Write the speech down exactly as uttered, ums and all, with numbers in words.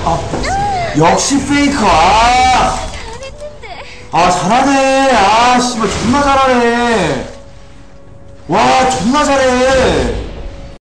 아, 역시 페이크. 아, 아 잘하네. 아 씨발 존나 잘하네. 와 존나 잘해.